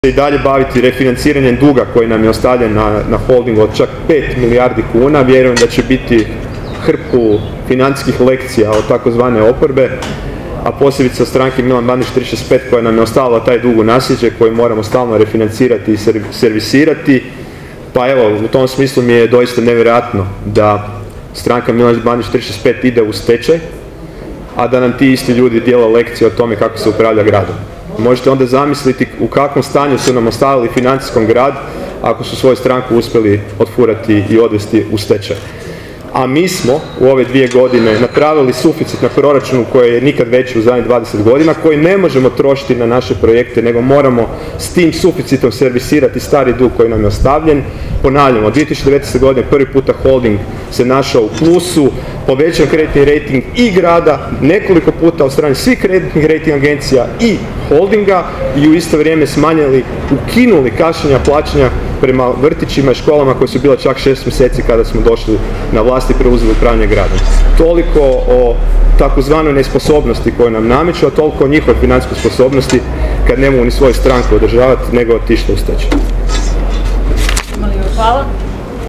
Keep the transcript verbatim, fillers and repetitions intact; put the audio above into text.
i dalje baviti refinanciranjem duga koji nam je ostavljen na, na holdingu od čak pet milijardi kuna. Vjerujem da će biti hrpu financijskih lekcija od takozvane oporbe, a posebice od stranke Milan Bandić tri šest pet koja nam je ostavila taj dug u nasljeđe koji moramo stalno refinancirati i servisirati. Pa evo, u tom smislu mi je doista nevjerojatno da stranka Milan Bandić tri šest pet ide u stečaj, a da nam ti isti ljudi dijele lekcije o tome kako se upravlja gradom. Možete onda zamisliti u kakvom stanju su nam ostavili financijskom grad ako su svoju stranku uspjeli otfurati i odvesti u stečaj. A mi smo u ove dvije godine napravili suficit na proračunu koji je nikad veći u zadnjih dvadeset godina, koji ne možemo trošiti na naše projekte, nego moramo s tim suficitom servisirati stari dug koji nam je ostavljen. Ponavljamo, dvije tisuće devetnaeste. godine prvi puta holding se našao u plusu, povećan kreditni rating i grada nekoliko puta od strane svih kreditnih rating agencija i holdinga i u isto vrijeme smanjili, ukinuli kašnjenja plaćanja prema vrtićima i školama koje su bile čak šest mjeseci kada smo došli na vlast i preuzeli upravljanje gradom. Toliko o takozvanoj nesposobnosti koju nam nameću, a toliko o njihovoj financijskoj sposobnosti kad ne mogu ni svoju stranku održavati, nego otišli u stečaj. Hvala.